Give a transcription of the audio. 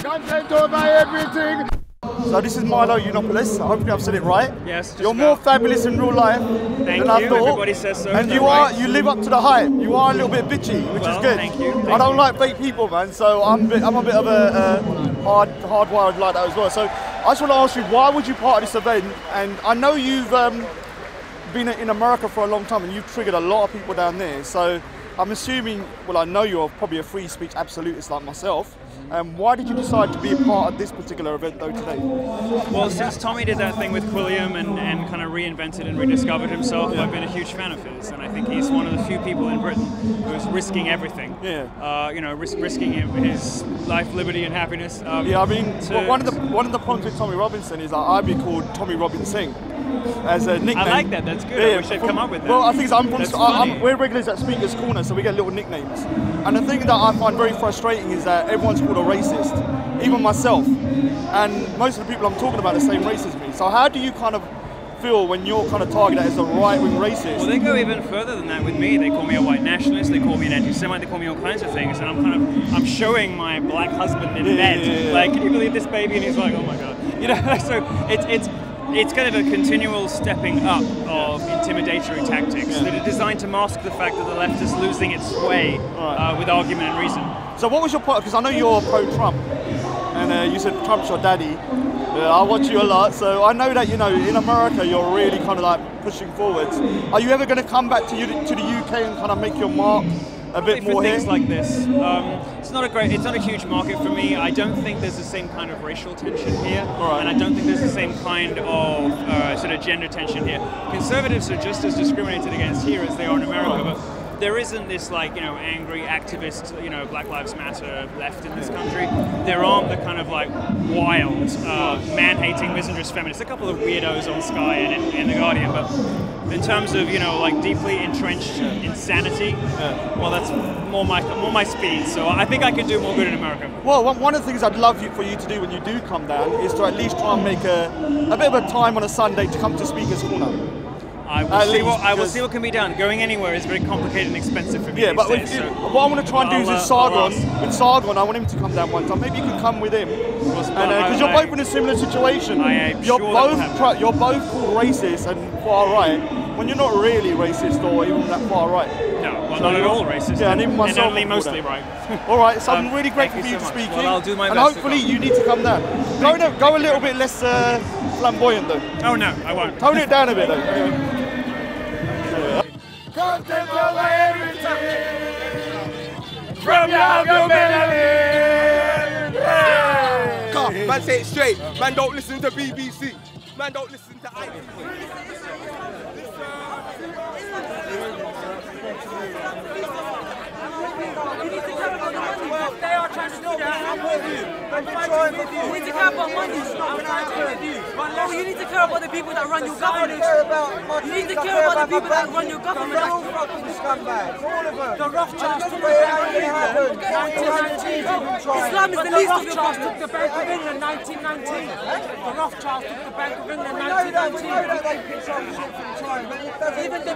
Content over everything. So this is Milo Yiannopoulos. Hopefully I've said it right. Yes. You're more fabulous in real life than I thought. Everybody says so. And you live up to the hype. You are a little bit bitchy, which is good. Thank you. I don't like fake people, man. So I'm a bit of a hardwired like that as well. So I just want to ask you, why would you part of this event? And I know you've been in America for a long time, and you've triggered a lot of people down there. So I'm assuming, well, I know you're probably a free speech absolutist like myself. Why did you decide to be a part of this particular event though today? Well, since Tommy did that thing with Quilliam and kind of reinvented and rediscovered himself, I've been a huge fan of his, and I think he's one of the few people in Britain who's risking everything. Yeah. You know, risking his life, liberty, and happiness. Yeah, I mean, one of the problems with Tommy Robinson is that I'd be called Tommy Robinson as a nickname. I like that. That's good. I wish I'd come up with that. Well, I think we're regulars at Speaker's Corner, so we get little nicknames. And the thing that I find very frustrating is that everyone's called a racist, even myself. And most of the people I'm talking about are the same race as me. So how do you kind of feel when you're kind of targeted as a right-wing racist? Well, they go even further than that with me. They call me a white nationalist, they call me an anti-Semite, they call me all kinds of things, and I'm showing my black husband in bed. Like, can you believe this baby? And he's like, oh my God. You know, so it's kind of a continual stepping up of intimidatory tactics that are designed to mask the fact that the left is losing its sway with argument and reason. So what was your point? Because I know you're pro-Trump, and you said Trump's your daddy. I watch you a lot, so I know that, you know, in America you're really kind of like pushing forwards. Are you ever going to come back to the UK and kind of make your mark a bit more here? Things like this. It's not a huge market for me. I don't think there's the same kind of racial tension here, and I don't think there's the same kind of sort of gender tension here. Conservatives are just as discriminated against here as they are in America, but there isn't this, like, you know, angry activist, you know, Black Lives Matter left in this country. There aren't the kind of like wild, man-hating, misandrist feminists. A couple of weirdos on Sky and The Guardian, but in terms of, you know, like deeply entrenched insanity, well, that's more my speed. So I think I can do more good in America. Well, one of the things I'd love for you to do when you do come down is to at least try and make a bit of a time on a Sunday to come to Speaker's Corner. I will see what can be done. Going anywhere is very complicated and expensive for me. Yeah, but days, what I want to try and do is with Sargon, I want him to come down one time. Maybe you can come with him. Because you're both in a similar situation. You're both called racist and far right, when you're not really racist or even that far right. No, well, not at all racist. Yeah, and even myself. And only mostly right. All right, so I'm really grateful for you to speak here. Well, I'll do my and best. Hopefully you need to come down. Go a little bit less flamboyant though. Oh no, I won't. Tone it down a bit though. Content over everything. From your melody. Man, say it straight. Man, don't listen to BBC. Man, don't listen to ITV. They are trying to do that. I'm with you. You need to care about money. I'm fighting with you. No, you need to care about the people that run your government. You need to care about the people that run your government. They're all fucking scumbags, all of them. The Rothschilds took the It Bank of England 1919. Islam is the least of your problems. Took the Bank of England 1919. The Rothschilds took the Bank of England 1919. We know that they picked up shit from China, but it doesn't.